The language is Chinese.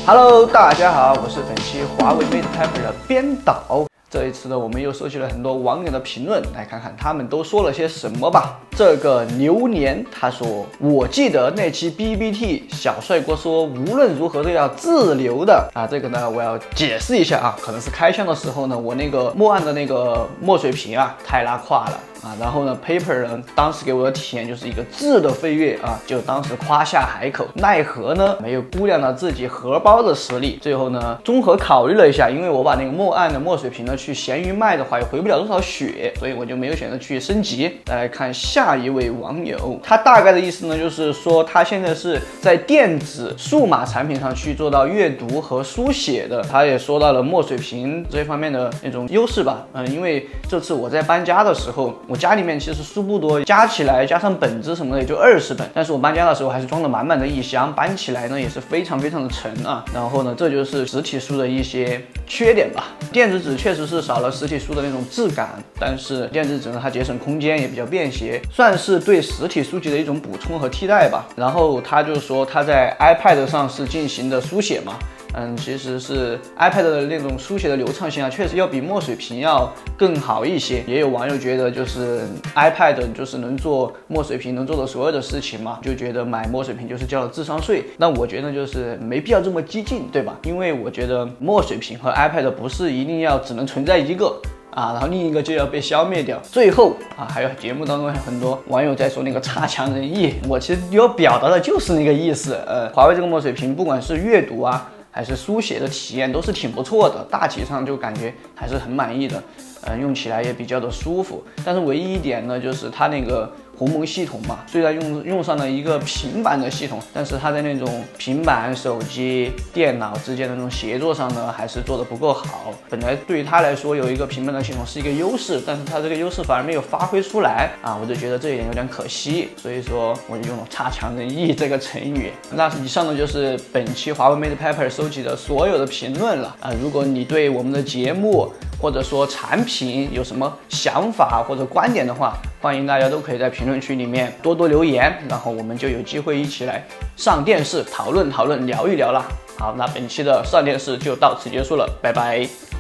Hello， 大家好，我是本期华为 Mate Pepper 的编导。这一次呢，我们又收集了很多网友的评论，来看看他们都说了些什么吧。这个流年他说：“我记得那期 BBT 小帅哥说无论如何都要自留的啊。”这个呢，我要解释一下啊，可能是开箱的时候呢，我那个墨案的那个墨水瓶啊太拉胯了。然后呢 ，Paper 呢，当时给我的体验就是一个质的飞跃啊，就当时夸下海口，奈何呢没有估量到自己荷包的实力，最后呢，综合考虑了一下，因为我把那个墨案的墨水瓶呢去闲鱼卖的话，也回不了多少血，所以我就没有选择去升级。再来看下一位网友，他大概的意思呢，就是说他现在是在电子数码产品上去做到阅读和书写的，他也说到了墨水瓶这方面的那种优势吧，因为这次我在搬家的时候，我家里面其实书不多，加起来加上本子什么的也就20本，但是我搬家的时候还是装了满满的一箱，搬起来呢也是非常非常的沉啊。然后呢，这就是实体书的一些缺点吧。电子纸确实是少了实体书的那种质感，但是电子纸呢它节省空间也比较便携，算是对实体书籍的一种补充和替代吧。然后他就说他在 iPad 上是进行的书写嘛。其实是 iPad 的那种书写的流畅性啊，确实要比墨水瓶要更好一些。也有网友觉得，就是 iPad 就是能做墨水瓶能做的所有的事情嘛，就觉得买墨水瓶就是交了智商税。那我觉得就是没必要这么激进，对吧？因为我觉得墨水瓶和 iPad 不是一定要只能存在一个。然后另一个就要被消灭掉。最后还有节目当中很多网友在说那个差强人意，我其实要表达的就是那个意思。华为这个墨水瓶，不管是阅读还是书写的体验都是挺不错的，大体上就感觉还是很满意的，用起来也比较的舒服。但是唯一一点呢，就是它那个鸿蒙系统嘛，虽然用上了一个平板的系统，但是它在那种平板、手机、电脑之间的那种协作上呢，还是做的不够好。本来对于它来说有一个平板的系统是一个优势，但是它这个优势反而没有发挥出来我就觉得这一点有点可惜，所以说我就用了差强人意这个成语。那以上呢就是本期华为 Mate Pepper 收集的所有的评论了如果你对我们的节目或者说产品有什么想法或者观点的话，欢迎大家都可以在评论区里面多多留言，然后我们就有机会一起来上电视讨论讨论聊一聊啦。好，那本期的上电视就到此结束了，拜拜。